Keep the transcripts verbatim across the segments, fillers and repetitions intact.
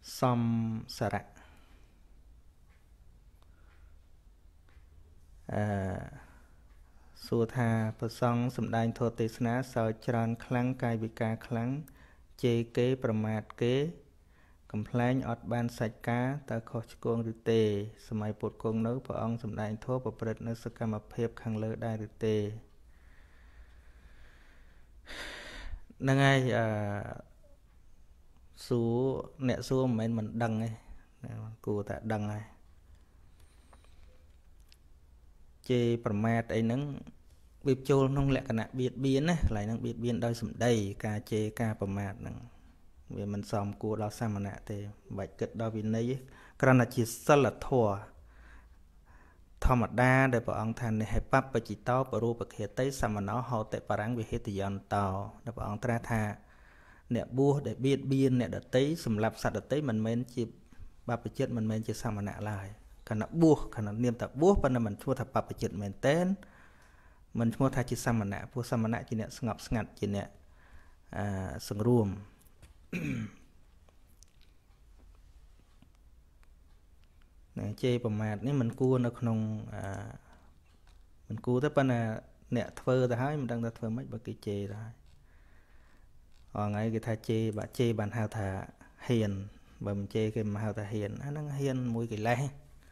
សំសារៈអឺសួរថាប្រសងសំដែងធម៌ទេសនាសើចច្រើនខ្លាំងកាយវិការខ្លាំងជេរគេប្រមាថគេកំ pl ែងអត់បានសាច់ការតើខុសឆ្គងឬទេសម័យពុទ្ធគង់នៅព្រះអង្គសំដែងធម៌ប្រព្រឹត្តនៅសកម្មភាពខាងលើដែរឬទេហ្នឹងហើយអឺសួរអ្នកសួរមិនមែនមិនដឹងទេគួរតែដឹងហើយជេរប្រមាថអីហ្នឹងវាចូលក្នុងលក្ខណៈបៀតបៀនណាកន្លែងហ្នឹងបៀតបៀនដោយសម្ដីការជេរការប្រមាថហ្នឹងវាមិនសមគួរដល់សាមណៈទេមិនបាច់គិតដល់វិន័យគ្រាន់តែជាសិលធម៌ធម្មតាដែលព្រះអង្គថានិហេបបច្ចិតោបរូបខេតិសមណោហោតិបរាំងវិហេតយន្តោដែលព្រះអង្គត្រាស់ថាអ្នកបួសដែលបៀតបៀនអ្នកដតីសម្រាប់សត្វដតីមិនមែនជាបព្វជិតមិនមែនជាសាមណៈឡើយគណៈបួសគណៈនាមតែបួសប៉ុន្តែមិនឈ្មោះថាបព្វជិតមែនតែនមិនឈ្មោះថាជាសាមណៈព្រោះសាមណៈជាអ្នកស្ងប់ស្ងាត់ជាអ្នកអឺសង្រួមណាជេរប្រមាថនេះមិនគួរនៅក្នុងអឺមិនគួរទេប៉ុន្តែអ្នកធ្វើទៅហើយមិនដឹងថាធ្វើម៉េចបើគេជេរទៅហើយអងថ្ងៃគេថាជេរបាក់ជេរបានហៅថាហ៊ានបើមិនជេរគេមិនហៅថាហ៊ានអាហ្នឹងហ៊ានមួយកិលេស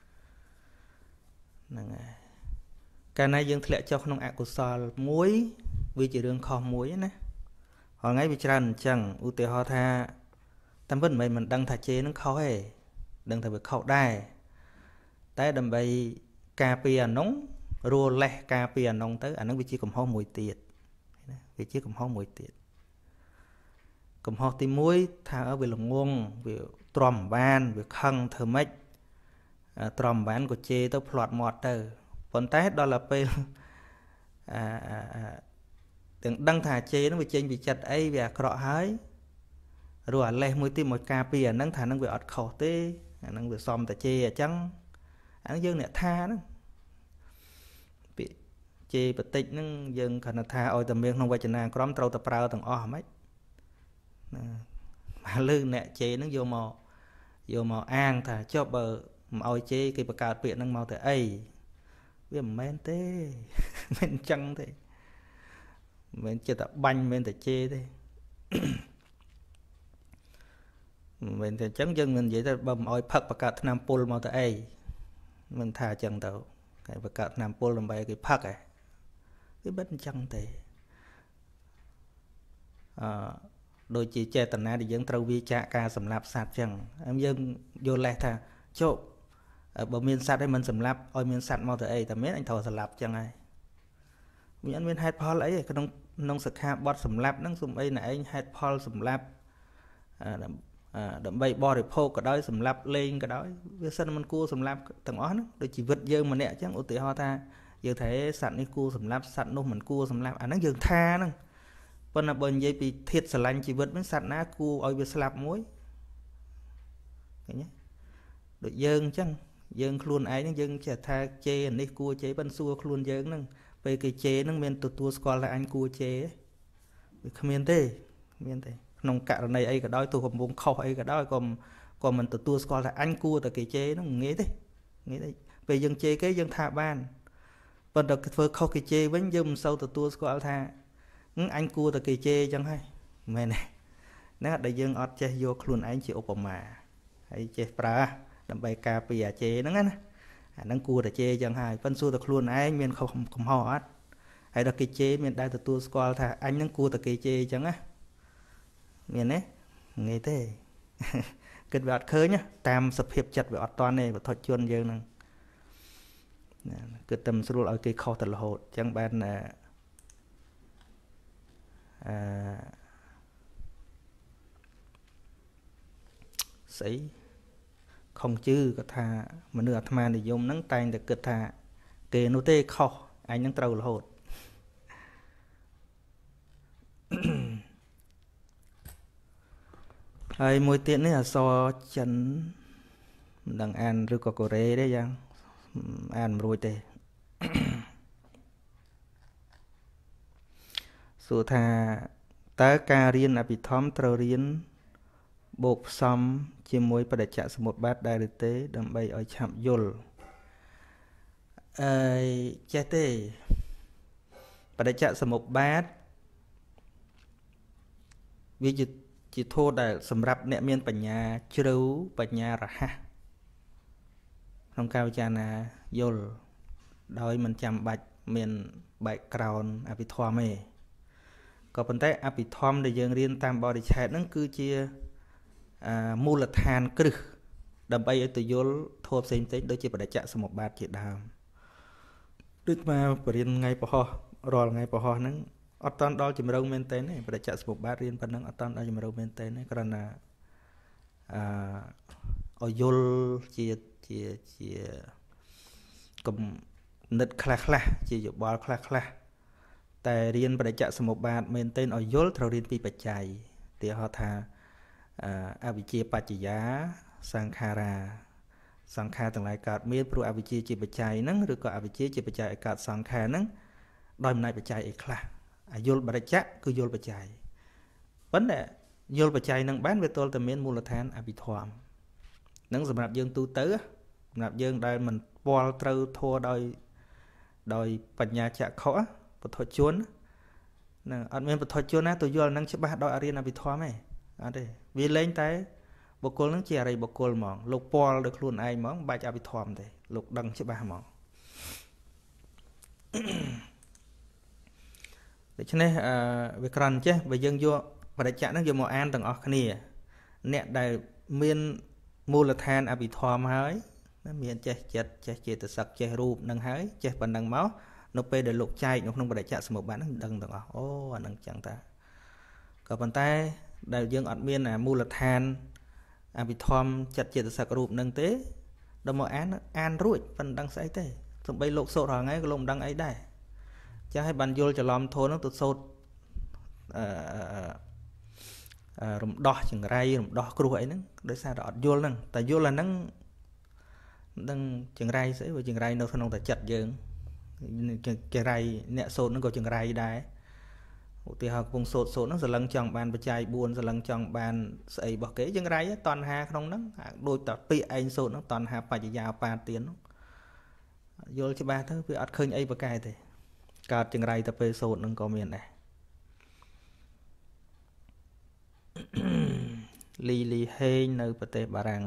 ហ្នឹងហើយកាលណាយើងធ្លាក់ចុះក្នុងអកុសលមួយវាជារឿងខុសមួយណាហងៃវាច្រើនអញ្ចឹងឧទាហរណ៍ថាតាមពិតមិនមែនមិនដឹងថាជេរនឹងខុសទេដឹងថាវាខុសដែរតែដើម្បីការពារអានោះរੂលេះការពារអានោះទៅអានឹងវាជាកំហុសមួយទៀតណាវាជាកំហុសមួយទៀតកំហុសទីមួយថាវាល្ងងវាទ្រាំបានវាខឹងធ្វើម៉េចទ្រាំបានក៏ជេរទៅផ្្លាត់មាត់ទៅប៉ុន្តែដល់ទៅពេលអឺទាំងដឹងថាជេរនឹងវាចេញពីចិត្តអីវាអាក្រក់ហើយរੂអាលេះមួយទៀតមកការពារអានឹងថានឹងវាអត់ខុសទេអានឹងវាសមតែជេរអញ្ចឹងអានឹងយើងអ្នកថាហ្នឹងពាក្យជេរបតិចហ្នឹងយើងគ្រាន់តែថាឲ្យតែមានក្នុងវចនានុក្រមត្រូវតែប្រើទាំងអស់ហ្មងណាមកលើអ្នកជេរហ្នឹងយកមកយកមកអាងថាចុះបើមិនឲ្យជេរគេបង្កើតពាក្យហ្នឹងមកទៅអីវាមិនមែនទេមិនអញ្ចឹងទេមិនមែនចិត្តតែបាញ់មិនមែនតែជេរទេមិនមែនតែអញ្ចឹងយើងមិននិយាយថាបើមិនឲ្យផឹកបង្កើតថ្នាំពុលមកទៅអីមិនថាអញ្ចឹងទៅគេបង្កើតថ្នាំពុលដើម្បីឲ្យគេផឹកឯងវាមិនអញ្ចឹងទេអឺដូចជាចេតនាដែលយើងត្រូវវាចាកការសម្លាប់សត្វអញ្ចឹងហើយយើងយល់លេសថាចុះបើមានសត្វឲ្យមិនសម្លាប់ឲ្យមានសត្វមកទៅអីតែមានអញត្រូវសម្លាប់អញ្ចឹងហើយវាអត់មានហេតុផលអីក្នុងក្នុងសិក្ខាបទសម្លាប់ហ្នឹងសូម្បីតែឯងហេតុផលសម្លាប់ដើម្បីបរិភោគក៏ដោយសម្លាប់លេងក៏ដោយវាសិនមិនគួរសម្លាប់ទាំងអស់ហ្នឹងដូចជីវិតយើងម្នាក់អញ្ចឹងឧទាហរណ៍ថាយើងថាសត្វនេះគួរសម្លាប់សត្វនោះមិនគួរសម្លាប់អាហ្នឹងយើងថាហ្នឹងប៉ុន្តែបើនិយាយពីធាតុស្រឡាញ់ជីវិតហ្នឹងសត្វណាគួរឲ្យវាស្លាប់មួយឃើញទេដូចយើងអញ្ចឹងយើងខ្លួនឯងហ្នឹងយើងចេះថាជេរនេះគួរជេរប៉ុន្តែសួរខ្លួនយើងហ្នឹងពេលគេជេរហ្នឹងមានទទួលស្គាល់ថាអញគួរជេរវាគ្មានទេគ្មានទេក្នុងករណីអីក៏ដោយទោះកំពុងខុសអីក៏ដោយក៏ក៏មិនទទួលស្គាល់ថាអញគួរតែគេជេរហ្នឹងងាយទេងាយទេពេលយើងជេរគេយើងថាបានប៉ុន្តែធ្វើខុសគេជេរវិញយើងមិនសូវទទួលស្គាល់ថាអញគួរតែគេជេរអញ្ចឹងហើយមែនទេណាដែលយើងអត់ចេះយកខ្លួនឯងជាឧបមាហើយចេះប្រើដើម្បីការពារអាជេរហ្នឹងណាអាហ្នឹងគួរតែជេរអញ្ចឹងហើយប៉ុន្តែសួរតែខ្លួនឯងមានខុសកំហុសអត់ហើយដល់គេជេរមានដែរទទួលស្គាល់ថាអញហ្នឹងគួរតែគេជេរអញ្ចឹងណាមានទេងាយទេគិតវាអត់ឃើញតាមសភាពចិត្តវាអត់តាន់ទេវត្ថុជនយើងហ្នឹងគិតតែមិនស្រួលឲ្យគេខុសតែរហូតអញ្ចឹងបានអឺស្អីខុងជឺក៏ថាមនុស្សអាត្មានិយមហ្នឹងតែងតែគិតថាគេនោះទេខុសអញហ្នឹងត្រូវរហូតហើយមួយទៀតនេះអក្សរចិនមិនដឹងអានឬក៏កូរ៉េទេយ៉ាងអានមិនរួចទេសួរថាតើការរៀនអភិធម្មត្រូវរៀនបូកផ្សំជាមួយបដិច្ចសមុប្បត្តិដែរឬទេដើម្បីឲ្យឆាប់យល់អឺចេះទេបដិច្ចសមុប្បត្តិវាជាជាធម៌ដែលសម្រាប់អ្នកមានបញ្ញាជ្រៅបញ្ញារហ័សក្នុងការពិចារណាយល់ដោយមិនចាំបាច់មាន background អភិធម្មទេក៏ប៉ុន្តែអភិធម្មដែលយើងរៀនតាមបរិច្ឆេទហ្នឹងគឺជាមូលដ្ឋានគ្រឹះដើម្បីឲ្យទៅយល់ធម៌ផ្សេងៗដូចជាបដិច្ចសមុប្បត្តិជាដើមដូចមកបរិញ្ញាថ្ងៃពហោះរាល់ថ្ងៃពហោះហ្នឹងអត់តាន់ដល់ជំរៅមែនតើបដិច្ចសមុប្បត្តិរៀនប៉ុណ្ណឹងអត់តាន់ដល់ជំរៅមែនតើគ្រាន់តែអឺឲ្យយល់ជាជាជាគំនិតខ្លះខ្លះជាយោបល់ខ្លះខ្លះតែរៀនបដិច្ចសមុប្បត្តិមែនតើឲ្យយល់ត្រូវរៀនពីបច្ច័យទីហៅថាអវិជ្ជាបច្ចយាសង្ខារាសង្ខារទាំងឡាយកើតមានព្រោះអវិជ្ជាជាបច្ច័យហ្នឹងឬក៏អវិជ្ជាជាបច្ច័យឲ្យកើតសង្ខារហ្នឹងដោយអំណាចបច្ច័យអីខ្លះអាយល់បរិច្ចៈគឺយល់បច្ច័យប៉ុន្តែយល់បច្ច័យហ្នឹងបានវាទល់តែមានមូលដ្ឋានអភិធម្មហ្នឹងសម្រាប់យើងទូទៅសម្រាប់យើងដែលមិនពាល់ត្រូវធัวដោយដោយបញ្ញាចក្ខុពុទ្ធជនណាអត់មានពុទ្ធជនណាទៅយល់ហ្នឹងច្បាស់ដោយអរិយអភិធម្មទេអត់ទេវាលែងតែបុគ្គលហ្នឹងជាអរិយបុគ្គលហ្មងលោកពាល់ដោយខ្លួនឯងហ្មងបាច់អភិធម្មទេលោកដឹងច្បាស់ហ្មងដូច្នេះអឺវាក្រន់ចេះបើយើងយកបរិច្ចៈហ្នឹងយកមកអានទាំងអស់គ្នាអ្នកដែលមានមូលដ្ឋានអភិធម្មហើយមានចេះចិត្តចេះចេតសិកចេះរូបនឹងហើយចេះប៉ុណ្ណឹងមកនៅពេលដែលលោកចែកនៅក្នុងបរិច្ចៈសមុប្បត្តិហ្នឹងដឹងទាំងអស់អូអាហ្នឹងចឹងតាក៏ប៉ុន្តែដែលយើងអត់មានមូលដ្ឋានអភិធម្មចិត្តចេតសិករូបនឹងទេដល់មកអានអានរួចប៉ុណ្ណឹងស្អីទេសំបីលោកសូត្ររាល់ថ្ងៃក៏លោកមិនដឹងអីដែរចាស់ឲ្យបានយល់ច្រឡំធនហ្នឹងទៅសូត្រអឺរំដោះចង្រៃរំដោះគ្រោះអីហ្នឹងដោយសារតែអត់យល់ហ្នឹងតែយល់អាហ្នឹងដឹងចង្រៃស្អីវាចង្រៃនៅក្នុងតែចិត្តយើងចង្រៃអ្នកសូត្រហ្នឹងក៏ចង្រៃដែរឧទាហរណ៍កំពុងសូត្រសូត្រហ្នឹងសលឹងចង់បានបច្ច័យបួនសលឹងចង់បានស្អីរបស់គេចង្រៃតណ្ហាក្នុងហ្នឹងដូចតែពាក្យឯងសូត្រហ្នឹងតណ្ហាបច្ចយាបាទានហ្នឹងយល់ច្បាស់ទៅវាអត់ឃើញអីប្រកែទេកើតចង្រៃទៅពេលសូត្រហ្នឹងក៏មានដែរលីលីហេងនៅប្រទេសបារាំង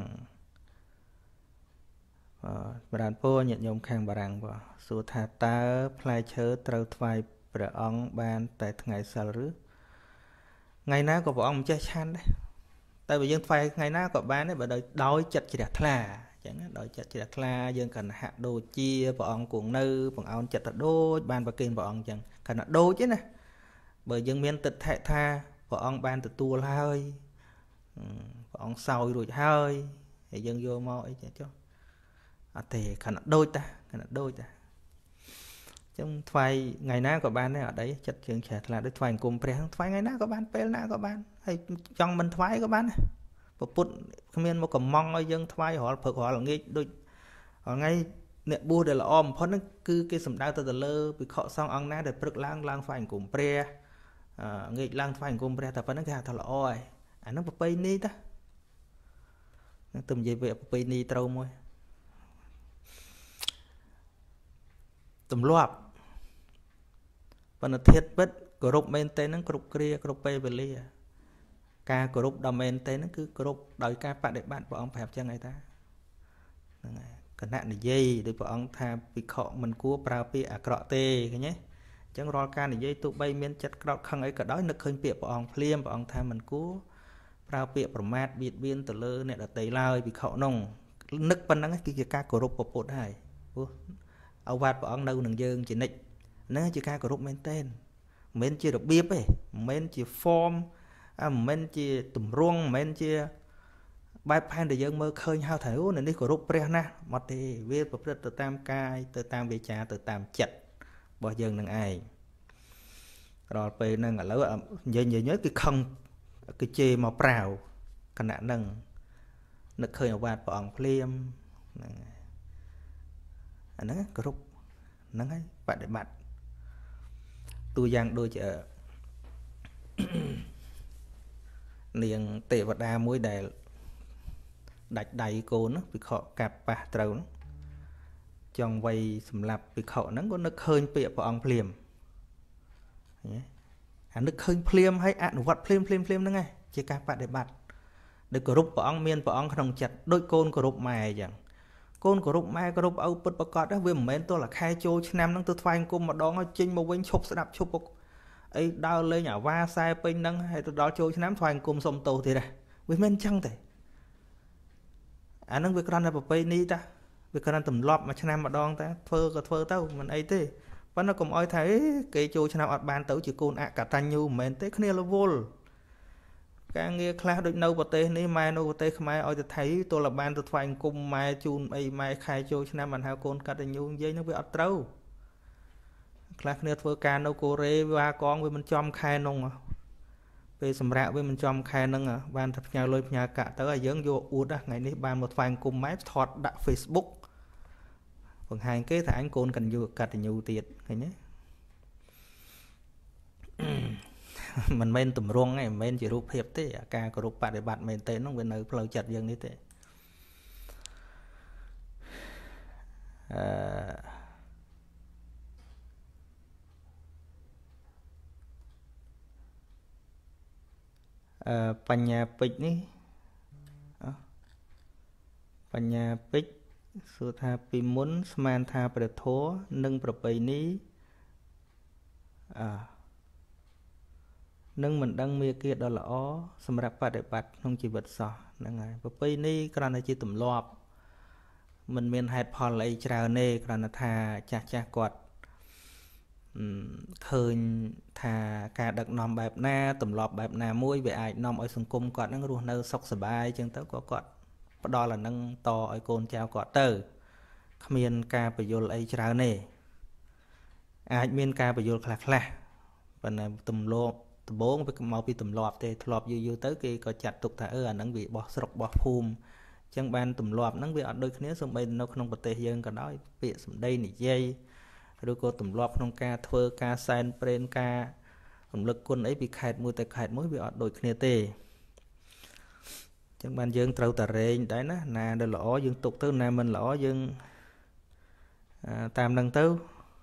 អឺបរានពោញាតិញោមខាងបារាំងបងសួរថាតើផ្លែឈើត្រូវថ្វាយព្រះអង្គបានតែថ្ងៃសិលឬថ្ងៃណាក៏ព្រះអង្គមិនចេះឆាន់ដែរតែបើយើងថ្វាយថ្ងៃណាក៏បានដែរបើដោយដោយចិត្តជ្រះថ្លាអញ្ចឹងដោយចិត្តជ្រះថ្លាយើងកណ្ហាក់ដូចជាព្រះអង្គគង់នៅបង្អោនចិត្តទៅដូចបានប្រគេនព្រះអង្គអញ្ចឹងកណ្ហាក់ដូចទេណាបើយើងមានទិដ្ឋិថាព្រះអង្គបានទទួលហើយព្រះអង្គសោយរួចហើយហើយយើងយកមកអីចេះចុះអត់ទេកណ្ហាក់ដូចតាកណ្ហាក់ដូចតាចឹងថ្វាយថ្ងៃណាក៏បានដែរអត់អីចិត្តជើងជ្រះថ្លាដូចថ្វាយអង្គមព្រះថ្វាយថ្ងៃណាក៏បានពេលណាក៏បានហើយចង់មិនថ្វាយក៏បានដែរពុទ្ធគ្មានមកកំងឲ្យយើងថ្វាយរាល់ព្រឹករាល់ល្ងាចដូចថ្ងៃអ្នកបួសដែលល្អបំផុតហ្នឹងគឺគេសំដៅទៅទៅលើភិក្ខុសង្ឃអង្គណាដែលព្រឹកឡើងឡើងថ្វាយអង្គមព្រះងាកឡើងថ្វាយអង្គមព្រះតែប៉ុណ្្នឹងគេហៅថាល្អហើយអាហ្នឹងប្រពៃណីតានឹងទៅនិយាយvềប្រពៃណីត្រូវមួយទម្លាប់ប៉ុន្តែធាតុពិតគោរពមែនទេហ្នឹងគ្រប់គ្រាគ្រប់ពេលវេលាការគោរពដល់មែនទេហ្នឹងគឺគោរពដោយការបដិបត្តិព្រះអង្គប្រាប់ចឹងឯតាហ្នឹងហើយគណៈនិយាយដោយព្រះអង្គថាភិក្ខុមិនគួរប្រើពាក្យអាក្រក់ទេឃើញទេអញ្ចឹងរាល់ការនិយាយទោះបីមានចិត្តក្រោធខឹងអីក៏ដោយនឹកឃើញពាក្យព្រះអង្គភ្លាមព្រះអង្គថាមិនគួរប្រើពាក្យប្រមាថបៀតបៀនទៅលើអ្នកដទៃឡើយភិក្ខុនោះនឹកប៉ុណ្ណឹងគឺជាការគោរពព្រះពុទ្ធហើយព្រោះអវាទព្រះអង្គនៅនឹងយើងជានិច្ចហ្នឹងជាការគោរពមែនទែនមិនមែនជារបៀបទេមិនមែនជា form មិនមែនជាទម្រង់មិនមែនជាបែបផែនដែលយើងមើលឃើញហៅថាអូនេះគោរពព្រះណាស់មកទេវាប្រព្រឹត្តទៅតាមកាយទៅតាមវាចាទៅតាមចិត្តរបស់យើងនឹងឯងរាល់ពេលហ្នឹងឥឡូវនិយាយនិយាយគឺខឹងគឺជេរមកប្រាវគណៈហ្នឹងនឹកឃើញអវាទព្រះអង្គភ្លាមហ្នឹងអាហ្នឹងគោរពហ្នឹងហើយបដិបត្តិតួយ៉ាងដូច niềng tệ vật đa muối để đạch đầy cô nó bị họ cạp bạc trâu trong vây sầm lạp bị họ nó có nước hơi bịa vào ông phèm nước hơi phèm hay ăn vật phèm phèm phèm nó ngay chỉ các bạn để bạt được cổ rụp vào ông miên vào ông không chặt đôi côn cổ rụp mài chẳng côn cổ rụp mài cổ rụp âu bật bật cọt đó với một mến tôi là khai châu năm năm tôi phanh cung mà đó nó chinh một bên chụp sẽ đạp chụp ấy đau lên nhà va sai pin nâng hay tôi đó châu năm phanh cung sông tàu thì này với men chăng thế anh à, việc làm là bậc ni ta việc làm tầm lọp mà cho nam mà đong ta phơ cả phơ tao mình ấy thế vẫn nó cũng oi thấy cái chỗ cho nam ở bàn tấu chỉ côn ạ cả tan nhu mến thế kia là vô càng nghe class đôi nâu bờ tê ní mai nâu bờ tê không ai oi thấy tôi là ban tôi phanh cung mai chun ấy mai khai chỗ cho nam mình hao côn cả tan nhu dây nó bị ọt trâu class kia phơ can nâu cô rê và con với mình chom khai nông về sầm rạ với mình chom khai nâng à ban thật nhà lôi nhà cả tới là dưỡng vô uất á ngày nay ban một phanh cùng máy thọt đã Facebook còn hai cái thằng anh côn cần vô cả nhiều tiền cái nhé mình men tụm ruộng này men chỉ rụp hiệp thế ca có rụp bạn để bạn men tên nó bên nơi lâu chặt dân như thếปัญญาปิกนี่ปัญญาปิกสุธาปิมุนสมานธาประโถนึ่งประเพณีนึ่งมันดังเมียเกียรติดอลอ้อสำหรับปฏิบัติក្នុងជីវិតសោះហ្នឹងហើយប្រពៃណីគ្រាន់តែជាទម្លាប់មិនមានហេតុផលអីច្រើនទេគ្រាន់តែថាចាស់ចាស់គាត់ឃើញថាការដឹកនាំបែបណាទម្លាប់បែបណាមួយវាអាចនាំឲ្យសង្គមគាត់នឹងរស់នៅសុខសប្បាយអញ្ចឹងទៅក៏គាត់ផ្ដល់អានឹងតឲ្យកូនចៅគាត់ទៅគ្មានការបញ្យល់អីច្រើនទេអាចមានការបញ្យល់ខ្លះខ្លះប៉ុន្តែទម្លាប់ដំបូងវាមកពីទម្លាប់ទេធ្លាប់យូរយូរទៅគេក៏ចាត់ទុកថាអឺអានឹងវាបោះស្រុកបោះភូមិអញ្ចឹងបានទម្លាប់ហ្នឹងវាអត់ដូចគ្នាសូម្បីនៅក្នុងប្រទេសយើងក៏ដោយពាក្យសម្ដីនិយាយឬក៏ទម្លាប់ក្នុងការធ្វើការសែនព្រេនការរំលឹកគុណអីពីខេត្តមួយទៅខេត្តមួយវាអត់ដូចគ្នាទេអញ្ចឹងបានយើងត្រូវតែរែងដែរណាណាដែលល្អយើងទុកទៅណាមិនល្អយើងតាមនឹងទៅ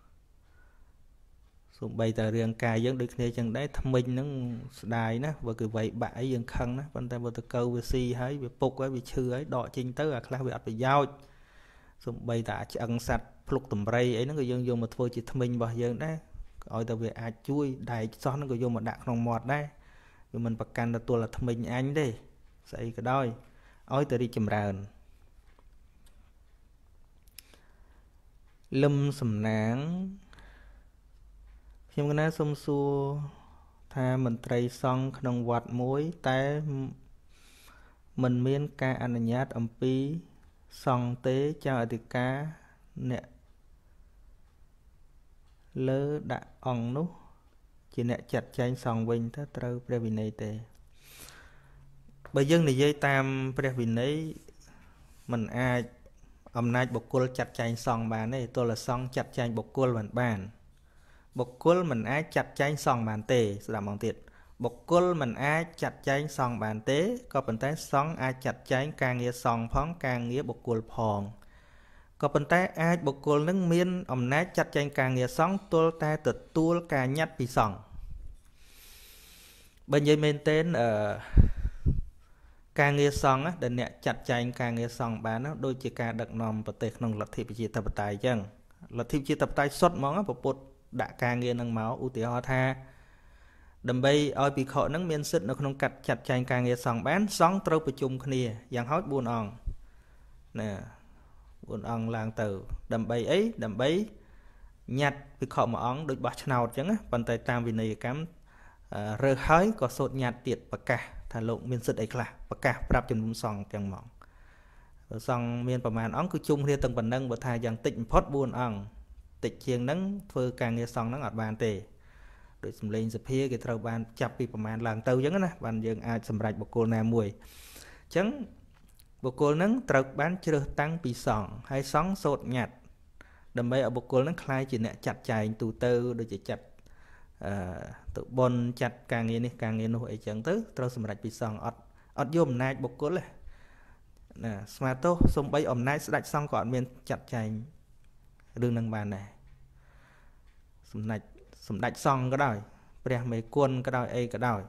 សូម្បីតែរឿងកាយយើងដូចគ្នាចឹងដែរថ្មិញហ្នឹងស្ដាយណាបើគឺវាយបាក់អីយើងខឹងណាប៉ុន្តែបើទៅកើវាស៊ីហើយវាពុកហើយវាឈឺហើយដកចេញទៅអាខ្លះវាអត់ប្រយោជន៍សូម្បីតែឆ្អឹងសัตว์ភ្លុកតម្រៃអីហ្នឹងក៏យើងយកមកធ្វើជាថ្មិញរបស់យើងដែរឲ្យតែវាអាចជួយដែកសោះហ្នឹងក៏យកមកដាក់ក្នុងមាត់ដែរវាមិនប្រកាន់ទទួលតែថ្មិញអញទេស្អីក៏ដោយឲ្យតែរីកចម្រើនលឹមសំណាងខ្ញុំកណាសុំសួរថាមន្ត្រីសង្ឃក្នុងវត្តមួយតែមិនមានការអនុញ្ញាតអំពីសង្ឃទេចៅអធិការអ្នកលើដាក់អង្គនោះជាអ្នកចាត់ចែងសង្ឃវិញទៅត្រូវព្រះវិន័យទេបើយើងនិយាយតាមព្រះវិន័យมันអាចអំណាចបុគ្គលចាត់ចែងសង្ឃបានទេទោះតែសង្ឃចាត់ចែងបុគ្គលមិនបានបុគ្គលមិនអាចចាត់ចែងសង្ឃបានទេស្ដាប់មកទៀតបុគ្គលមិនអាចចាត់ចែងសង្ឃបានទេក៏ប៉ុន្តែសង្ឃអាចចាត់ចែងការងារសង្ឃផងការងារបុគ្គលផងក៏ប៉ុន្តែអាចបុគ្គលនឹងមានអំណាចចាត់ចែងការងារសង្ឃទល់តែទទួលការញត្តិពីសង្ឃបើនិយាយមែនទែនអឺការងារសង្ឃដែលអ្នកចាត់ចែងការងារសង្ឃបានដូចជាការដឹកនាំប្រទេសក្នុងលទ្ធិប្រជាធិបតេយ្យអញ្ចឹងលទ្ធិប្រជាធិបតេយ្យសុទ្ធហ្មងពុទ្ធដាក់ការងារនឹងមកឧទាហរណ៍ថាដើម្បីឲ្យភិក្ខុនឹងមានសិទ្ធិនៅក្នុងកាត់ចាត់ចែងការងារសង្ឃបានសង្ឃត្រូវប្រជុំគ្នាយ៉ាងហោចបួនអង្គណាបួនអង្គឡើងទៅដើម្បីអីដើម្បីញត្តិភិក្ខុមួយអង្គដូចបោះឆ្នោតអញ្ចឹងប៉ុន្តែតាមវិន័យកម្មរើសហើយក៏សូត្រញត្តិទៀតប្រកាសថាលោកមានសិទ្ធិអីខ្លះប្រកាសប្រាប់ចំនួនសង្ឃទាំងហ្មងសង្ឃមានប្រមាណអង្គគឺជុំគ្នាទាំងប៉ុណ្ណឹងបើថាយ៉ាងតិចបំផុតបួនអង្គតិចជាងហ្នឹងធ្វើការងារសង្ឃហ្នឹងអត់បានទេដោយសម្លេងសភាគេត្រូវបានចាប់ពីប្រមាណឡើងទៅអញ្ចឹងណាបានយើងអាចសម្រេចបុគ្គលណាមួយអញ្ចឹងបុគ្គលហ្នឹងត្រូវបានជ្រើសតាំងពីសង្ឃហើយសង្ឃសូត្រញត្តិដើម្បីឲ្យបុគ្គលហ្នឹងក្លាយជាអ្នកចាត់ចែងទូទៅដូចជាចាត់ tự bôn chặt càng nghe này càng nghe nó ấy chẳng tới trâu sầm rạch bị sòng ọt ọt vô ẩm nai bộc cốt này nè smart tô xong bay ẩm nai sẽ đạch xong còn miền chặt chạy đường năng bàn này sầm rạch sầm đạch xong cái đòi bè mấy quân cái đòi ấy cái đòi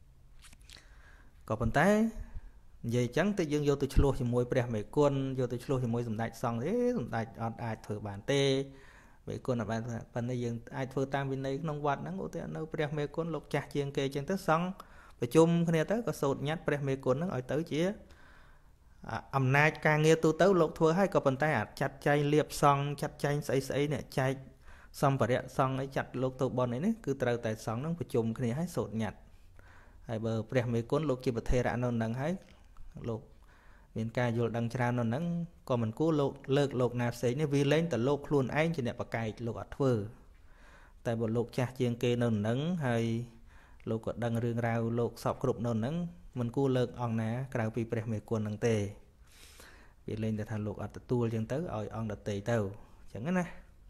có phần té vậy chẳng tự dương vô từ chua thì môi bè mấy quân vô từ chua thì môi sầm đạch xong thế sầm đạch ọt ai thử bàn tê mấy con là bạn phần này dừng ai thưa tam bên đây nông vật nó ngủ tới nó bè mấy con lục chặt chiên kê trên tới xong và chung cái này tới có sột nhát bè mấy con nó ở tới chia âm nai càng nghe tu tới lục thua hay có phần tay chặt chay liệp xong chặt chay sấy sấy nè chay xong và đẹp xong ấy chặt lục tụ bòn ấy cứ từ tại xong nó phải chung cái này hay sột nhạt hay bờ bè mấy con lục chỉ bật thề đã nó nâng hay lục miền ca vô đăng trà nó nắng còn mình cố lột lợt lột nạp sấy nên vì lên từ lột luôn anh chỉ đẹp bạc cày lột ở thưa tại bộ lột cha chiên kê nó nắng hay lột có đăng rương rau lột sọc cục nó nắng mình cố lợt on ná cào pi bẹt mề quần đằng tề vì lên để thành lột ở tua chân tới ỏi on đặt tề tàu chẳng cái này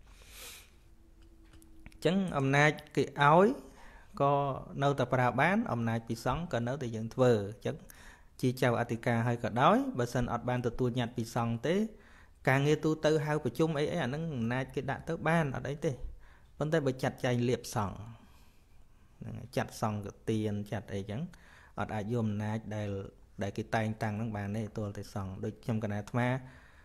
chẳng hôm nay cái áo có nâu tập ra bán hôm nay bị sóng còn nấu từ dựng thưa chẳng chỉ chào Attica hay cả đói bà sân ọt ban từ tôi nhặt bị xong thế càng nghe tôi tư hao của chung ấy ấy nó nai cái đạn tới ban ở đấy thế vấn đề bởi chặt chay liệp sòng chặt sòng cái tiền chặt ấy chẳng ọt ai dùng nai để để cái tay tăng nó bàn đấy tôi thì sòng đôi trong cái này mà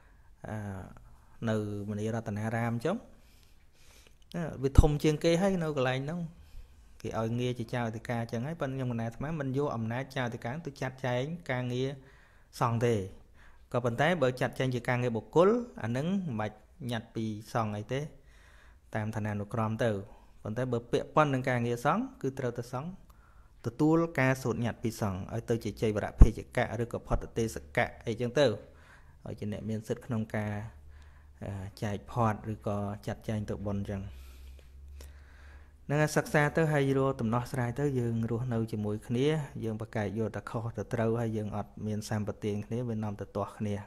từ mình đi ra tận Haram chống vì thông trên kia hay nó cái nó thì ở nghe chỉ chào thì ca chẳng ấy bên trong này mà mình vô ẩm ná chào thì cán tôi chặt cháy ca nghe xong thì có phần tay bởi chặt cháy chỉ ca nghe bột cốt anh nứng mạch nhặt bị xong ấy thế tam thành nào crom từ phần tay bởi bẹ phân nâng ca nghe sống cứ trâu ta sống từ tu ca sụt nhặt bị xong ở tôi chỉ chơi và đã phê chỉ cả rồi có phật tê sạc cả ấy chẳng từ ở trên này miền sức không ca chạy phật rồi có chặt cháy tự bồn chẳng năng sắc xa tới hai euro tầm nó sai tới dương ruột nâu chỉ mũi khné dương bạc cày vô ta kho ta trâu hay dương ọt miền sam bát tiền khné bên nằm ta toa khné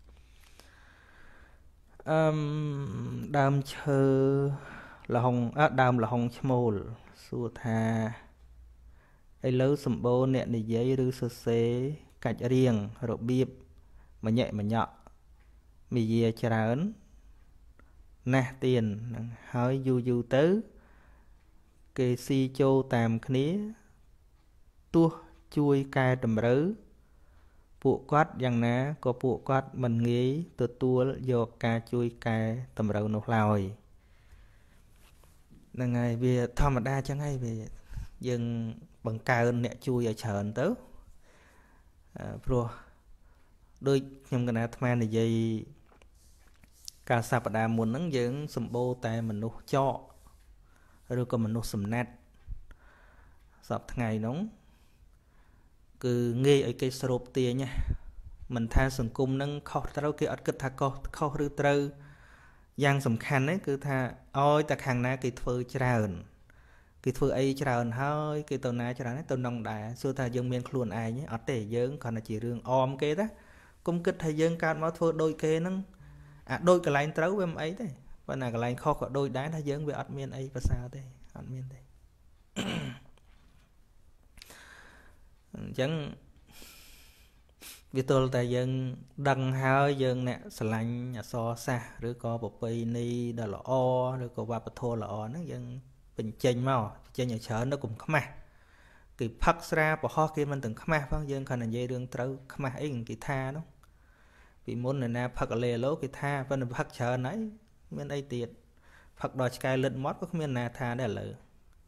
đam chờ là hồng á đam là hồng small xua tha ai lớn sầm bô nè này giấy rư sơ xế cạch riêng rồi biếp mà nhẹ mà nhọ mì dìa trà ấn nè tiền hơi du du tứ cái si châu tam khné tua chui cài tầm rứ bộ quát rằng ná có bộ quát mình nghĩ từ tua do ca chui cài tầm rứ nó lòi là ngày về thầm đa chẳng hay về dừng bằng cao nè chui ở chợ tớ pro đôi trong cái này tham này dây ca sạp đà muốn nắng dưỡng sầm bô tại mình nó cho rồi còn mình nó sầm nát sập ngày nóng cứ nghe ở cái sộp tiền nha mình tha sừng cung nâng khó trâu kia ở cái thà co khó rư trâu giang sầm khăn ấy cứ tha ôi ta hàng na cái phơi tràn cái phơi ấy tràn hơi cái tàu na tràn ấy tàu nông đại xưa ta dân miền khuôn ai nhé ở để dân còn là chỉ riêng om kia đó cũng kết thay dân can máu phơi đôi kia nâng à đôi cái lạnh trâu em ấy đấy và là cái lạnh khó có đôi đá thay dân về ở miền ấy và sao đây ở miền đây chẳng vì tôi tại dân đăng hơi dân nè sành nhà so xa rồi có bộ pì ni đó là o rồi có ba thô là o nó dân bình chênh màu trên nhà chợ nó cũng khăm à cái phát ra bỏ ho kia mình từng khăm à phong dân khả năng dây đường trâu khăm à ấy cái tha đó vì muốn là na phát lề lố cái tha và nó phát chợ nấy bên đây tiệt phát đòi sky lên mót có miền na tha để lỡ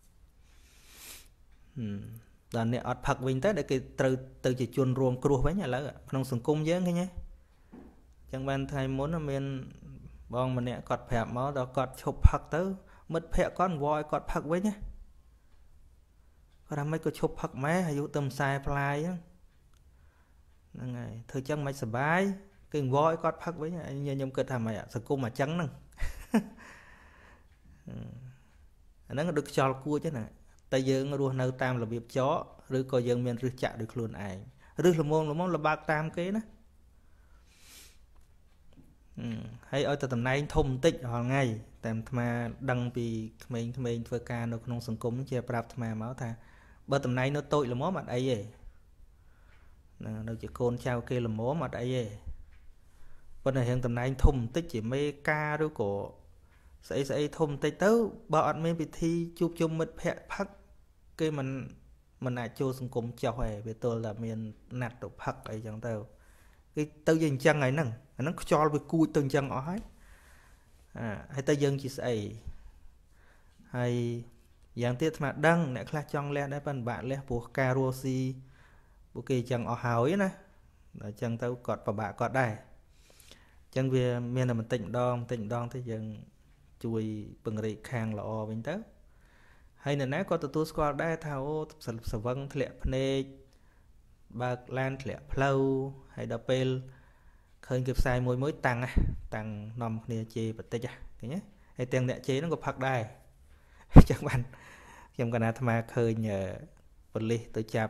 đàn này ọt phật vinh tới để cái từ từ chỉ chuồn ruộng cua với nhà lỡ không sừng cung với cái nhé chẳng ban thầy muốn là miền bong mà nè cọt phèm máu đó cọt chụp phật tới mất phèm con voi cọt phật với nhé có làm mấy cái chụp phật mấy hay dụ tầm sai fly á ngày thời chân mấy sờ bái cái voi cọt phật với như nhung cơ tham mày sừng cung mà trắng nè nó được cho cua chứ này tại dương luôn nơi tam là việc chó rồi coi dương miền rước chạ được luôn ai rước là môn là món là bạc tam kế đó ừ. Hay ở tầm này thông tích họ ngay តែអាត្មាដឹងពីក្មេងៗធ្វើការនៅក្នុងសង្គមជាប្រាប់អាត្មាមកថាបើតំណែងនៅតូចល្មមអត់អីទេនៅជាកូនចៅគេល្មមអត់អីទេប៉ុន្តែរឿងតំណែងធំបន្តិចជាមេការឬក៏ស្អីស្អីធំបន្តិចទៅបើអត់មានពិធីជួបជុំមិត្តភ័ក្តិផឹកគេមិនមិនអាចចូលសង្គមចុះទេវាទល់តែមានណាត់ទៅផឹកអីចឹងទៅគេទៅយ៉ាងអញ្ចឹងហើយហ្នឹងអាហ្នឹងខ្យល់វាគួចទៅអញ្ចឹងអស់ហើយអាហើយទៅយើងជាស្អីហើយយ៉ាងទៀតអាត្មាដឹងអ្នកខ្លះចង់លះដែរប៉ុន្តែបាក់លះព្រោះការរស់ស៊ីពួកគេអញ្ចឹងអស់ហើយណាអញ្ចឹងទៅគាត់ពិបាកគាត់ដែរអញ្ចឹងវាមានតែបន្តិចម្ដងបន្តិចម្ដងទៅយើងជួយពង្រីកខាងល្អវិញទៅហើយអ្នកណាក៏ទទួលស្គាល់ដែរថាអូសវឹងធ្លាក់ភ្នែកបើកឡានធ្លាក់ផ្លូវហើយដល់ពេលឃើញគេផ្សាយមួយមួយតាំងតាំងនាំគ្នាជេរបន្តិចឃើញទេហើយទាំងអ្នកជេរហ្នឹងក៏ផឹកដែរអញ្ចឹងបានខ្ញុំកណាអាត្មាឃើញប៉ូលីសទៅចាប់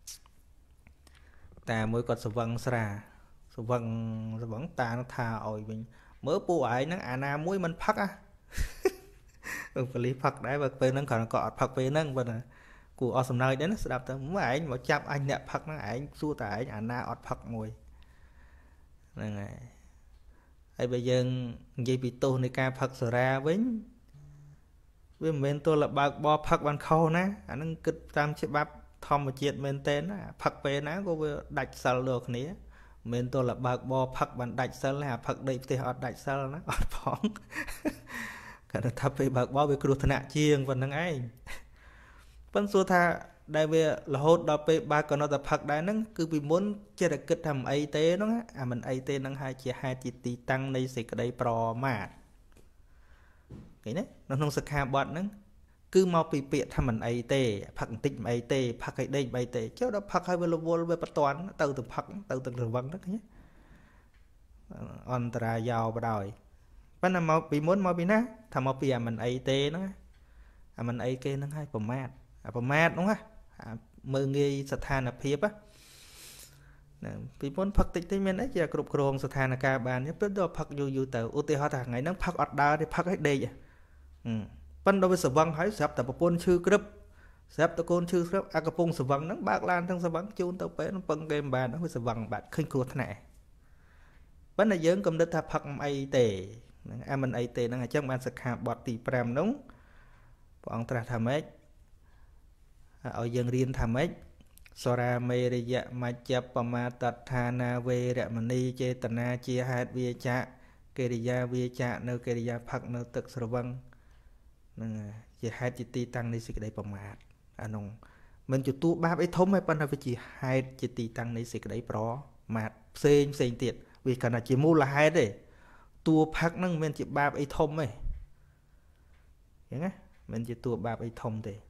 តាមួយគាត់សវឹងស្រាសវឹងសវឹងតាថាឲ្យវិញមើលពួកឯងហ្នឹងអាណាមួយមិនផឹកអាប៉ូលីសផឹកដែរបើពេលហ្នឹងគ្រាន់តែគាត់អត់ផឹកពេលហ្នឹងប៉ុន្តែគួរអស់សំណើចដែរណាស្ដាប់ទៅមើលឯងមកចាប់អញអ្នកផឹកហ្នឹងឯងសួរតែឯងអាណាអត់ផឹកមួយហ្នឹងហើយហើយបើយើងនិយាយពីទោសនៃការផឹកសារាវិញវាមិនមែនទោះលបើកបោផឹកបានខុសណាអាហ្នឹងគិតតាមច្បាប់ធម្មជាតិមែនតើណាផឹកពេលណាក៏វាដាច់សិលដូចគ្នាមិនមែនទោះលបើកបោផឹកបានដាច់សិលហើយអាផឹកដេកផ្ទះអត់ដាច់សិលណាអត់ផងគាត់ថាពេលបើកបោវាគ្រោះថ្នាក់ជាងប៉ុណ្្នឹងឯងប៉ុន្តែសួរថាដែលវារហូតដល់ពេលបើកក៏នៅតែផឹកដែរហ្នឹងគឺពីមុនចិត្តតែគិតថាមិនអីទេហ្នឹងអាមិនអីទេហ្នឹងហើយជាហេតុជាទីតាំងនៃសេចក្តីប្រមាទឃើញទេនៅក្នុងសិក្ខាបទហ្នឹងគឺមកពីពាក្យថាមិនអីទេផឹកបន្តិចមិនអីទេផឹកឲ្យដេកមិនអីទេចុះដល់ផឹកឲ្យវារវល់វាបតន់ទៅទៅផឹកទៅទៅរវឹងហ្នឹងឃើញទេអន្តរាយោបដោយប៉ុន្តែមកពីមុនមកពីណាថាមកពីអាមិនអីទេហ្នឹងអាមិនអីគេហ្នឹងហើយប្រមាទអាប្រមាទហ្នឹងណាមើងងាយស្ថានភាពណាពីមុនផឹកតិចតិចមានអីជាគ្រប់គ្រងស្ថានភាពបានទៅដល់ផឹកយូរយូរទៅឧទាហរណ៍ថាថ្ងៃហ្នឹងផឹកអត់ដើរទេផឹកឲ្យដេកប៉ុន្តែដល់វាស្វឹងហើយស្រាប់តែប្រពន្ធឈឺក្រឹបស្រាប់តែកូនឈឺក្រឹបអាកំពុងស្វឹងហ្នឹងបើកឡានទាំងស្វឹងជូនទៅពេទ្យពឹងគេមិនបានវាស្វឹងបាត់ឃើញគ្រោះថ្នាក់ប៉ុន្តែយើងកំណត់ថាផឹកមិនអីទេហ្នឹងអាមិនអីទេហ្នឹងអញ្ចឹងបានសិក្ខាបទទីប្រាំហ្នឹងព្រះអង្គត្រាស់ថាម៉េចឲ្យយើងរៀនថាម៉េចសរាមេរិយមជ្ជបមាតដ្ឋានាវេរមណីចេតនាជាហេតុវាចាកិរិយាវាចានៅកិរិយាផឹកនៅទឹកស្រវឹងហ្នឹងជាហេតុជាទីតាំងនៃសេចក្តីប្រមាទអានោះមិនជាទួបាបអីធំទេប៉ុន្តែវាជាហេតុជាទីតាំងនៃសេចក្តីប្រមាទផ្សេងផ្សេងទៀតវាគ្រាន់តែជាមូលហេតុទេតួផឹកហ្នឹងមិនមែនជាបាបអីធំទេអញ្ចឹងណាមិនជាតួបាបអីធំទេ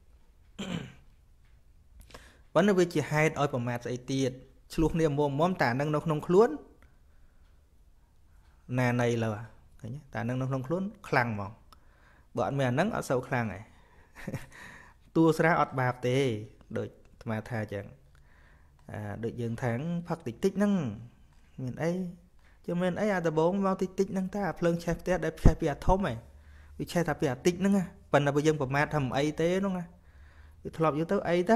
ប៉ុន្តែវាជាហេតុឲ្យប្រមាទស្អីទៀតឆ្លោះគ្នាមុំមុំតានឹងនៅក្នុងខ្លួនណានៃលើឃើញតានឹងនៅក្នុងខ្លួនខ្លាំងហ្មងបើអត់មានអាហ្នឹងអត់សូវខ្លាំងទេតួស្រាអត់បាបទេដូចអាត្មាថាអញ្ចឹងអាដូចយើងថាផឹកតិចតិចហ្នឹងមានអីជឿមានអីអាដបងមកតិចតិចហ្នឹងតាភ្លើងឆេះផ្ទះដែលឆេះពីអាធំហ៎វាឆេះតែពីអាតិចហ្នឹងប៉ុន្តែបើយើងប្រមាថថាមិនអីទេហ្នឹងវាធ្លាប់យូរទៅអីទៅ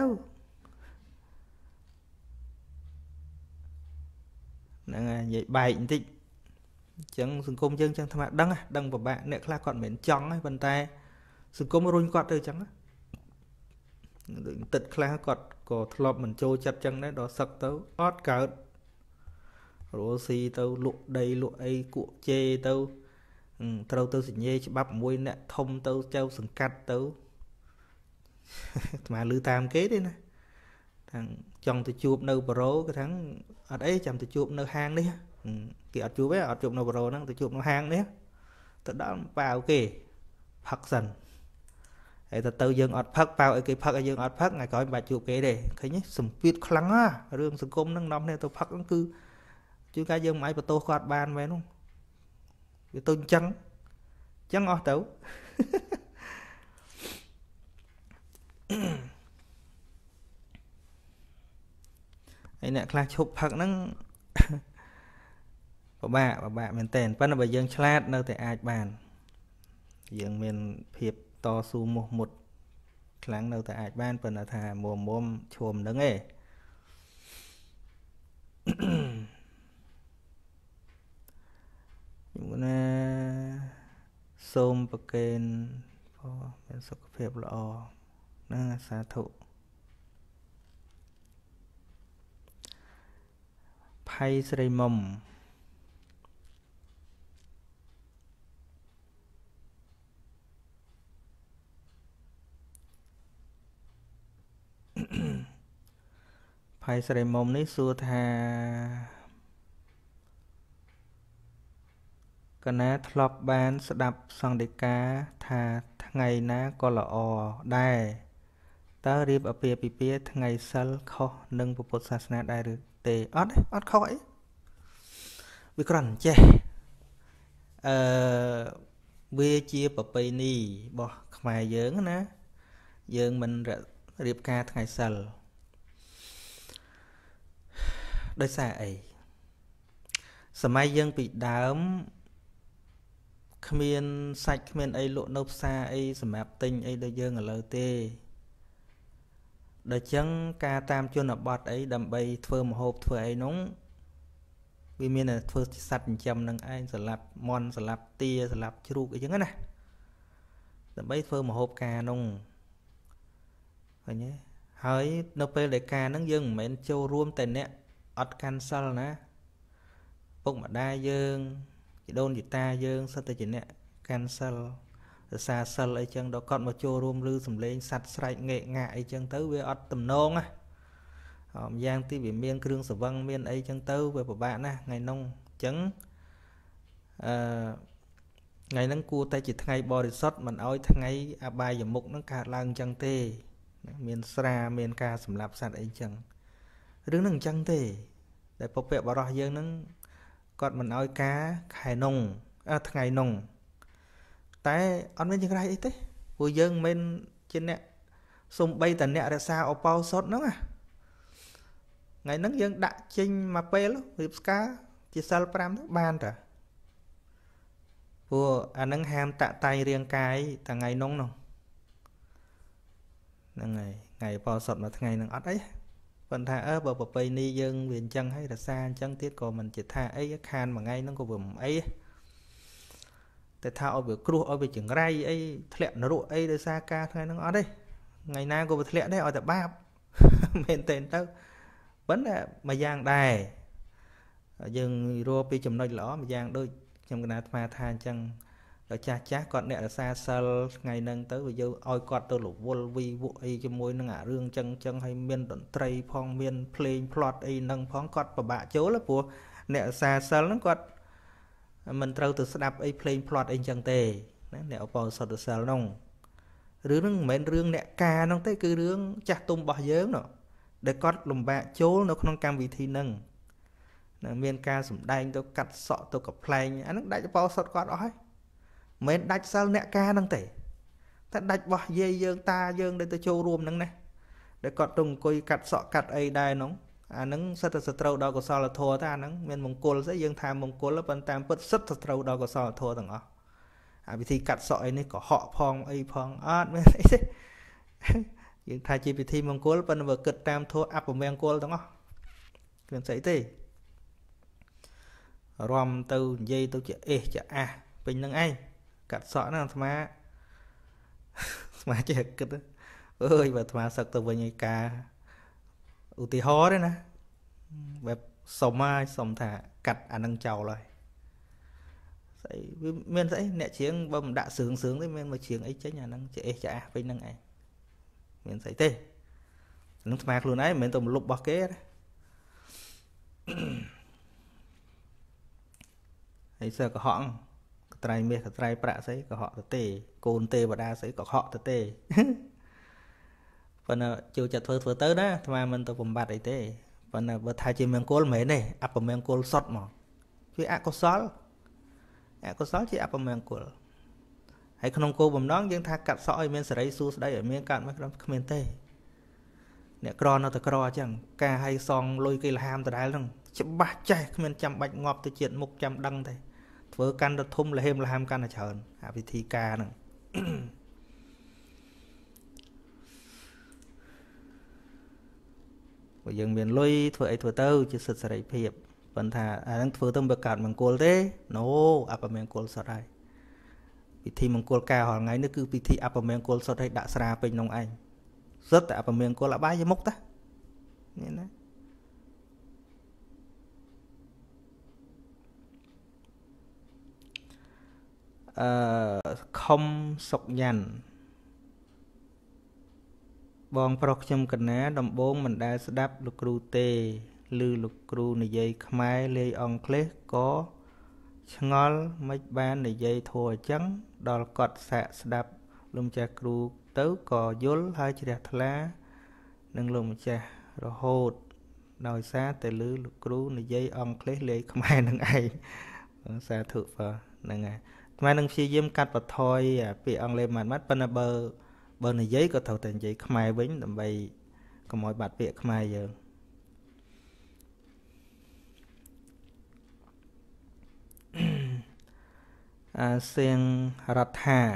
ហ្នឹងហើយនិយាយបែកបន្តិចអញ្ចឹងសង្គមយើងអញ្ចឹងអាត្មាដឹងដឹងពិបាកអ្នកខ្លះគាត់មិនមែនចង់ទេប៉ុន្តែសង្គមរុញគាត់ទៅអញ្ចឹងដូចទឹកខ្លះគាត់ក៏ធ្លាប់មិនចូលចិត្តអញ្ចឹងដែរដល់សឹកទៅអត់កើតរស់ស៊ីទៅលក់ដីលក់អីគក់ជេទៅត្រូវទៅសញ្ញេច្បាប់មួយអ្នកធំទៅចៅសង្កាត់ទៅអាត្មាឮតាមគេទេណាថាចង់ទៅជួបនៅបារោគេថាអត់អីចាំទៅជួបនៅហាងនេះគេអត់ជួបទេអត់ជួបនៅបារោហ្នឹងទៅជួបនៅហាងនេះទៅដល់ប៉ាវគេផឹកសិនហើយទៅទៅយើងអត់ផឹកប៉ាវឲ្យគេផឹកឲ្យយើងអត់ផឹកថ្ងៃក្រោយមិនបាច់ជួបគេទេឃើញទេសម្ពាធខ្លាំងណាស់រឿងសង្គមហ្នឹងនាំគ្នាទៅផឹកហ្នឹងគឺជួនកាលយើងមិនអាចបន្ទោសគាត់បានមែនទេវាទៅអញ្ចឹងអញ្ចឹងអស់ទៅហើយអ្នកខ្លះឈប់ផឹកហ្នឹងពិបាកពិបាកមែនតើប៉ុន្តែបើយើងឆ្លាតនៅតែអាចបានយើងមានភាពតស៊ូមោះមុតខ្លាំងនៅតែអាចបានប៉ុន្តែថាមុំមុំឈុំនឹងឯងខ្ញុំណាសូមប្រកេនព្រោះមានសុខភាពល្អណាសាធុផៃស្រីមុំផៃស្រីមុំនេះសួរថាកណាធ្លាប់បានស្ដាប់សង្ឃដីកាថាថ្ងៃណាក៏ល្អដែរតើរៀបអាពាហ៍ពិពាហ៍ថ្ងៃសិលខុសនឹងពុទ្ធសាសនាដែរឬទេអត់អត់ខុសអីវាគ្រាន់តែចេះអឺវាជាប្រពៃណីរបស់ខ្មែរយើងណាយើងមិនរៀបការថ្ងៃសិលដោយសារអីសម័យយើងពីដើមគ្មានសាច់គ្មានអីលក់នៅផ្សារអីសម្រាប់ទិញអីដូចយើងឥឡូវទេដល់ចឹងការតាមជនបទអីដើម្បីធ្វើម្ហូបធ្វើអីនោះវាមានតែធ្វើសត្វចិញ្ចឹមនឹងឯងស្លាប់មន់ស្លាប់ទាស្លាប់ជ្រូកអីចឹងណាដើម្បីធ្វើម្ហូបការនោះឃើញទេហើយនៅពេលដែលការហ្នឹងយើងមិនមែនចូលរួមតែអ្នកអត់កាន់សិលណាពុកម្ដាយយើងជីដូនជីតាយើងសិតតែជាអ្នកកាន់សិលរសាសិលអីចឹងដល់គាត់មកចូលរួមឬសំលេងសัตว์ស្រែកងែកងាក់អីចឹងទៅវាអត់ទំនងណាម្យ៉ាងទីវាមានគ្រឿងសង្វឹងមានអីចឹងទៅវាពិបាកណាស់ថ្ងៃនោះចឹងអឺថ្ងៃហ្នឹងគួរតែជាថ្ងៃបរិសុទ្ធមិនអោយថ្ងៃអបាយមុខហ្នឹងកើតឡើងចឹងទេមានស្រាមានការសម្លាប់សត្វអីចឹងរឿងហ្នឹងអញ្ចឹងទេតែពពកបរោះយើងហ្នឹងគាត់មិនអោយការខែនងថ្ងៃនងតែអត់មានចង្រៃអីទេព្រោះយើងមិនជាអ្នកសំបីតអ្នករក្សាអបោសុតហ្នឹងណាថ្ងៃហ្នឹងយើងដាក់ចេញមកពេលរៀបស្ការជាសិលប្រាំទៅបានតាព្រោះអាហ្នឹងហាមតាក់តែងរាងកាយថ្ងៃនងនោះហ្នឹងហើយថ្ងៃអបោសុតមួយថ្ងៃហ្នឹងអត់អីប៉ុន្តែអើបើប្រពៃណីយើងវាអញ្ចឹងហើយរសាអញ្ចឹងទៀតក៏មិនជាថាអីខានមួយថ្ងៃហ្នឹងក៏វាមិនអីតែថាឲ្យវាគ្រោះឲ្យវាចង្រៃអីធ្លាក់នរកអីដោយសារការថ្ងៃហ្នឹងអត់ទេថ្ងៃណាក៏វាធ្លាក់ដែរឲ្យតែបាបមែនទេទៅប៉ុន្តែមួយយ៉ាងដែរយើងរកពីចំណុចល្អមួយយ៉ាងដូចខ្ញុំកណាអាត្មាថាអញ្ចឹងដល់ចាស់ចាស់គាត់អ្នករសាសិលថ្ងៃហ្នឹងទៅវាយកឲ្យគាត់ទៅរវល់វីវក់អីជាមួយនឹងអារឿងចឹងចឹងហើយមានតន្ត្រីផងមានភ្លេងផ្្លត់អីហ្នឹងផងគាត់ពិបាកចូលព្រោះអ្នករសាសិលហ្នឹងគាត់មិនត្រូវទៅស្ដាប់អីភ្លេងផ្្លត់អីចឹងទេណាអ្នកអបោសុទ្ធសិលហ្នឹងរឿងហ្នឹងមិនមែនរឿងអ្នកការហ្នឹងទេគឺរឿងចាស់ទុំរបស់យើងនោះដែលគាត់លំបាកចូលនៅក្នុងកម្មវិធីហ្នឹងមានការសម្ដែងទៅកាត់សក់ទៅកំ pl ែងអាហ្នឹងដាច់អបោសុទ្ធគាត់អស់ហើយមិនដាច់សិលអ្នកការហ្នឹងទេតែដាច់របស់យាយយើងតាយើងដែលទៅចូលរួមហ្នឹងណាដែលគាត់ទៅអង្គុយកាត់សក់កាត់អីដែរហ្នឹងអាហ្នឹងសិតតែសត្រូវដល់កុសលធម៌តែអាហ្នឹងមានមង្គលស្អីយើងថាមង្គលប៉ុន្តែពិតសិតសត្រូវដល់កុសលធម៌ទាំងអស់អាវិធីកាត់សក់អីនេះក៏ហក់ផងអីផងអត់មានអីទេយើងថាជាពិធីមង្គលប៉ុន្តែបើគិតតាមធម៌អពមង្គលទាំងអស់គ្មានស្អីទេរំទៅនិយាយទៅជាអេសជាអាសពេញហ្នឹងឯងកាត់សក់ហ្នឹងអាត្មាអាត្មាចេះគិតអើយបើអាត្មាសឹកទៅវិញឯការឧទាហរណ៍ទេណាបែបសុំហើយសុំថាកាត់អានឹងចោលហើយស្អីវាមានស្អីអ្នកច្រៀងបើមិនដាក់សឿងសឿងទេមានមកច្រៀងអីចេញអានឹងជាអេសជាអាសពេញហ្នឹងឯងមានស្អីទេនឹងអាត្មាខ្លួនឯងមិនមែនទៅលុបរបស់គេទេហើយសើកុហកត្រៃមាសត្រៃប្រាក់ស្អីកុហកទៅទេកូនទេវតាស្អីកុហកទៅទេប៉ុន្តែចូលចិត្តធ្វើធ្វើទៅណាអាត្មាមិនទៅបំបត្តិអីទេប៉ុន្តែបើថាជាមង្គលមិនមែនទេអពមង្គលសុទ្ធមកវាអកុសលអកុសលជាអពមង្គលហើយក្នុងគោលបំណងយើងថាកាត់សក់ឲ្យមានសេរីសួស្ដីឲ្យមានកើតមកគ្មានទេអ្នកក្រនៅតែក្រអញ្ចឹងការឲ្យសងលុយគេលហាមដដែលហ្នឹងច្បាស់ចេះគ្មានចាំបាច់ងាប់ទៅជាតិមុខចាំដឹងទេធ្វើកាន់ទៅធំលហេមលហាមកាន់តែច្រើនអាវិធីការហ្នឹងបើយើងមានលុយធ្វើអីធ្វើទៅជាសិទ្ធិសេរីភាពប៉ុន្តែអាហ្នឹងធ្វើទៅបើកើតមង្គលទេណូអបមង្គលសុទ្ធហើយពិធីមង្គលការរាល់ថ្ងៃនេះគឺពិធីអបមង្គលសុទ្ធឲ្យដាក់ស្រាពេញក្នុងឯងសុទ្ធតែអបមង្គលអបាយមុខតានេះណាអឺខំសុកញ៉ាន់បងប្រុសខ្ញុំកណាដំបងមិនដែលស្ដាប់លោកគ្រូទេឬលោកគ្រូនិយាយខ្មែរលាយអង់គ្លេសក៏ឆ្ងល់មិនបាននិយាយធัวអញ្ចឹងដល់គាត់សាកស្ដាប់លោកម្ចាស់គ្រូទៅក៏យល់ហើយជ្រះថ្លានឹងលោកម្ចាស់រហូតដោយសារតែឮលោកគ្រូនិយាយអង់គ្លេសលាយខ្មែរនឹងឯងសាធុហ្នឹងហើយខ្មែរនឹងព្យាយាមកាត់បន្ថយពាក្យអង់គ្លេសមួយម៉ាត់ប៉ុន្តែបើបើនិយាយក៏ត្រូវតែនិយាយខ្មែរវិញដើម្បីកុំឲ្យបាត់ពាក្យខ្មែរយើងអាសៀងរដ្ឋា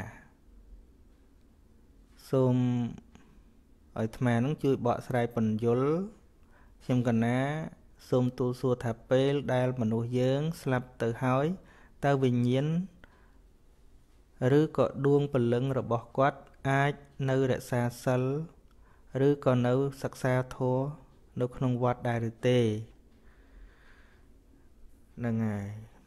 សូមឲ្យអាត្មានឹងជួយបកស្រាយពន្យល់ខ្ញុំកណាសូមទូលសួរថាពេលដែលមនុស្សយើងស្លាប់ទៅហើយតើវិញ្ញាណឬក៏ដួងព្រលឹងរបស់គាត់អាចនៅរក្សាសិលឬក៏នៅសិក្សាធម៌នៅក្នុងវត្តដែរឬទេហ្នឹងហើយ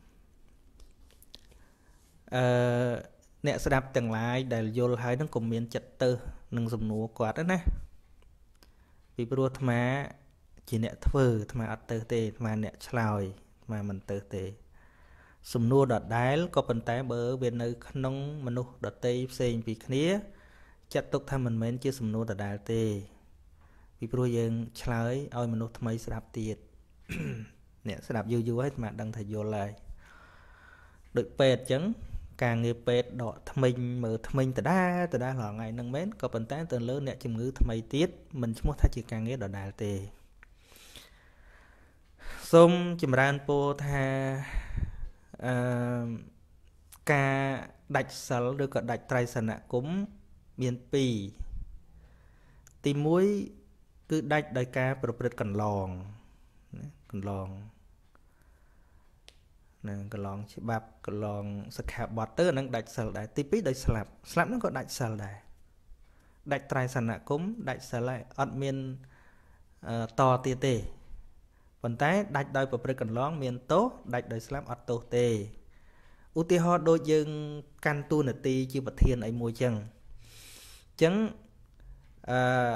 អឺអ្នកស្ដាប់ទាំងឡាយដែលយល់ហើយនឹងក៏មានចិត្តទៅនឹងសំណួរគាត់ណាពីព្រោះអាត្មាជាអ្នកធ្វើអាត្មាអត់ទៅទេអាត្មាអ្នកឆ្លើយអាត្មាមិនទៅទេសំណួរដដែលក៏ប៉ុន្តែបើវានៅក្នុងមនុស្សដតីផ្សេងពីគ្នាចាត់ទុកថាមិនមែនជាសំណួរដដែលទេពីព្រោះយើងឆ្លើយឲ្យមនុស្សថ្មីស្ដាប់ទៀតអ្នកស្ដាប់យូរយូរហើយអាត្មាដឹងថាយល់ហើយដូចពេទ្យអញ្ចឹងការងារពេទ្យដកថ្មិញមើលថ្មិញដដែលដដែលរាល់ថ្ងៃហ្នឹងមែនក៏ប៉ុន្តែទៅលើអ្នកជំងឺថ្មីទៀតមិនឈ្មោះថាជាការងារដដែលទេសូមចម្រើនពរថាអឺការដាច់សិលឬក៏ដាច់ត្រៃសនគមមានពីរទីមួយគឺដាច់ដោយការប្រព្រឹត្តកន្លងណាកន្លងណាកន្លងច្បាប់កន្លងសិក្ខាបទទៅអានឹងដាច់សិលដែរទីពីរដោយស្លាប់ស្លាប់ហ្នឹងក៏ដាច់សិលដែរដាច់ត្រៃសនគមដាច់សិលហើយអត់មានតទៀតទេប៉ុន្តែដាច់ដោយប្រព្រឹត្តកន្លងមានទោសដាច់ដោយស្លាប់អត់ទោសទេឧទាហរណ៍ដូចយើងកាន់តួនាទីជាប្រធានអីមួយចឹងចឹងអឺ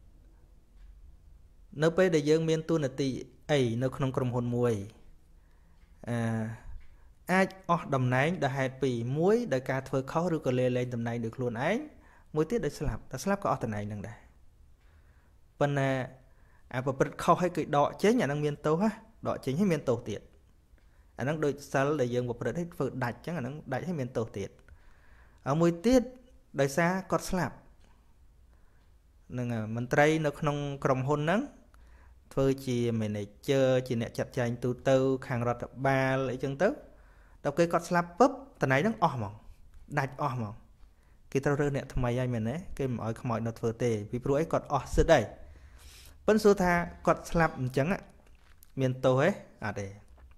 នៅពេលដែលយើងមានតួនាទីអីនៅក្នុងក្រុមហ៊ុនមួយអឺអាចអស់តំណែងដោយហេតុពីរមួយដោយការធ្វើខុសឬក៏លេលែងតំណែងដោយខ្លួនឯងមួយទៀតដោយស្លាប់តែស្លាប់ក៏អស់តំណែងនឹងដែរប៉ុន្តែអាប្រព្រឹត្តខុសឲ្យគេដកចេញអានឹងមានទោសហ៎ដកចេញឲ្យមានទោសទៀតអានឹងដូចសិលដែលយើងប្រព្រឹត្តឲ្យធ្វើដាច់ចឹងអានឹងដាច់ឲ្យមានទោសទៀតហើយមួយទៀតដោយសារគាត់ស្លាប់នឹងមន្ត្រីនៅក្នុងក្រុមហ៊ុនហ្នឹងធ្វើជា manager ជាអ្នកចាត់ចែងទូទៅខាងរដ្ឋបាលអីចឹងទៅដល់គេគាត់ស្លាប់ពឹបតំណែងហ្នឹងអស់ហ្មងដាច់អស់ហ្មងគេត្រូវរើសអ្នកថ្មីហើយមែនទេគេមិនអោយខ្មោចនៅធ្វើទេពីព្រោះអីគាត់អស់សិទ្ធហើយប៉ុន្តែសួរថាគាត់ស្លាប់អញ្ចឹងមានទោសទេអត់ទេ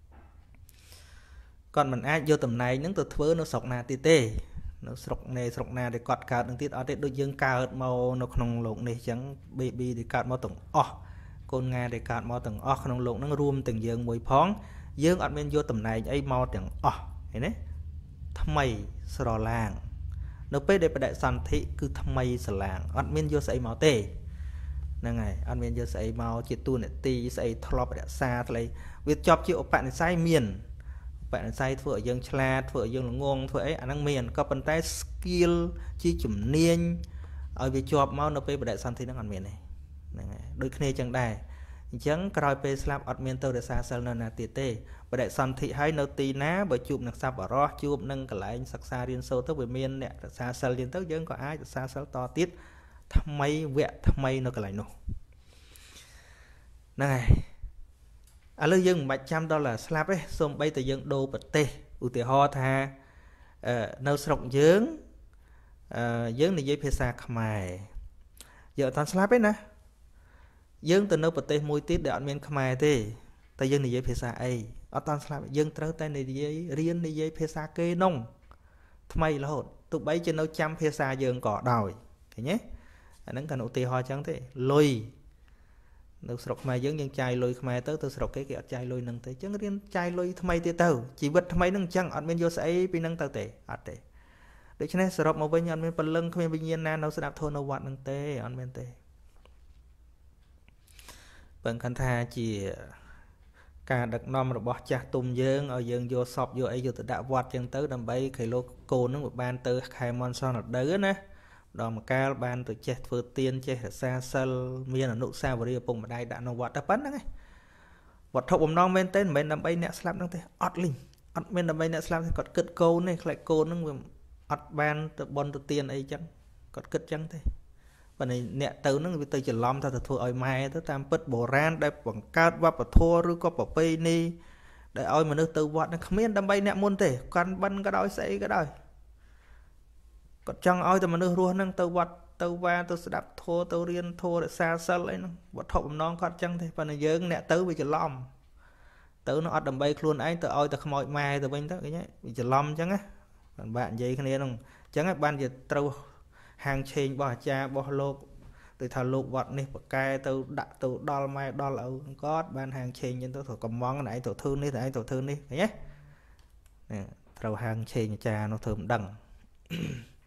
គាត់មិនអាចយកតំណែងហ្នឹងទៅធ្វើនៅស្រុកណាទៀតទេនៅស្រុកណេស្រុកណាដែលគាត់កើតនឹងទៀតអត់ទេដូចយើងកើតមកនៅក្នុងโลกនេះអញ្ចឹង baby ដែលកើតមកទាំងអស់កូនងាដែលកើតមកទាំងអស់ក្នុងโลกហ្នឹងរួមទាំងយើងមួយផងយើងអត់មានយកតំណែងអីមកទាំងអស់ឃើញទេថ្មីស្រឡាងនៅពេលដែលបដិសន្ធិគឺថ្មីស្រឡាងអត់មានយកស្អីមកទេហ្នឹងហើយអត់មានយកស្អីមកជាតួនាទីស្អីធ្លាប់រក្សាស្អីវាចប់ជាឧបនិស្ស័យមានឧបនិស្ស័យធ្វើឲ្យយើងឆ្លាតធ្វើឲ្យយើងល្ងងធ្វើអីអាហ្នឹងមានក៏ប៉ុន្តែ skill ជាជំនាញឲ្យវាជាប់មកនៅពេលបដិសន្ធិហ្នឹងអត់មានទេហ្នឹងហើយដូចគ្នាចឹងដែរអញ្ចឹងក្រោយពេលស្លាប់អត់មានទៅរក្សាសិលនៅណាទៀតទេបដិសន្ធិឲ្យនៅទីណាបើជួបនឹងសប្បុរសជួបនឹងកន្លែងសិក្សារៀនសូត្រទៅវាមានអ្នករក្សាសិលយើងទៅយើងក៏អាចរក្សាសិលតទៀតថ្មីវគ្គថ្មីនៅកន្លែងនោះហ្នឹងហើយឥឡូវយើងមិនបាច់ចាំដល់តែស្លាប់ទេសូម្បីតែយើងដូរប្រទេសឧទាហរណ៍ថានៅស្រុកយើងយើងនិយាយភាសាខ្មែរយើងអត់តាន់ស្លាប់ទេណាយើងទៅនៅប្រទេសមួយទៀតដែលអត់មានខ្មែរទេតែយើងនិយាយភាសាអីអត់តាន់ស្លាប់យើងត្រូវតែនិយាយរៀននិយាយភាសាគេនងថ្មីរហូតទោះបីជានៅចាំភាសាយើងក៏ដោយឃើញទេអាហ្នឹងក៏ឧទាហរណ៍ចឹងទេលុយនៅស្រុកខ្មែរយើងយើងចាយលុយខ្មែរទៅទៅស្រុកគេគេអត់ចាយលុយហ្នឹងទេអញ្ចឹងរៀនចាយលុយថ្មីទៀតទៅជីវិតថ្មីហ្នឹងអញ្ចឹងអត់មានយកស្អីពីហ្នឹងទៅទេអត់ទេដូច្នេះសរុបមកវិញអត់មានពលឹងគ្មានវិញ្ញាណណានៅស្ដាប់ធម៌នៅវត្តហ្នឹងទេអត់មានទេបើគាត់ថាជាការដឹកនាំរបស់ចាស់ទុំយើងឲ្យយើងយកសពយកអីយកទៅដាក់វត្តចឹងទៅដើម្បីឲ្យលោកកូនហ្នឹងបានទៅខែមនសនដៅណាដល់មកកាលបានទៅចេះធ្វើទានចេះរក្សាសិលមានអនុស្សាវរីយ៍ឪពុកម្ដាយដាក់ក្នុងវត្តតែប៉ុណ្្នឹងឯងវត្ថុបំណងមែនទេមិនមែនដើម្បីអ្នកស្លាប់ហ្នឹងទេអត់លីងអត់មានដើម្បីអ្នកស្លាប់ទេគាត់គិតកូនទេខ្លាចកូនហ្នឹងវាអត់បានទៅបន់ទៅទានអីចឹងគាត់គិតចឹងទេប៉ុន្តែអ្នកទៅហ្នឹងវាទៅច្រឡំថាទៅធ្វើឲ្យម៉ែទៅតាមពិតបុរាណដែលបង្កើតវប្បធម៌ឬក៏ប្រពៃណីដែលឲ្យមនុស្សទៅវត្តហ្នឹងគ្មានដើម្បីអ្នកមុនទេកាន់បិណ្ឌក៏ដោយស្អីក៏ដោយគាត់ចង់ឲ្យតែមនុស្សរស់ហ្នឹងទៅវត្តទៅវាទៅស្ដាប់ធម៌ទៅរៀនធម៌រក្សាសិលអីហ្នឹងវត្ថុបំណងគាត់ចឹងទេប៉ុន្តែយើងអ្នកទៅវាច្រឡំទៅនោះអត់ដើម្បីខ្លួនឯងទៅឲ្យតែខ្មោចម៉ែទៅវិញទៅឃើញទេវាច្រឡំចឹងណាបានបាក់និយាយគ្នាហ្នឹងចឹងហើយបានជាត្រូវហាងឆេងរបស់អាចារ្យរបស់លោកដូចថាលោកវត្តនេះប្រកែទៅដាក់ទៅដល់ម៉ែដល់ឪគាត់បានហាងឆេងចឹងទៅកំងណែឯងទៅធ្វើនេះតែឯងទៅធ្វើនេះឃើញទេនេះត្រូវហាងឆេងអាចារ្យនោះធ្វើមិនដឹង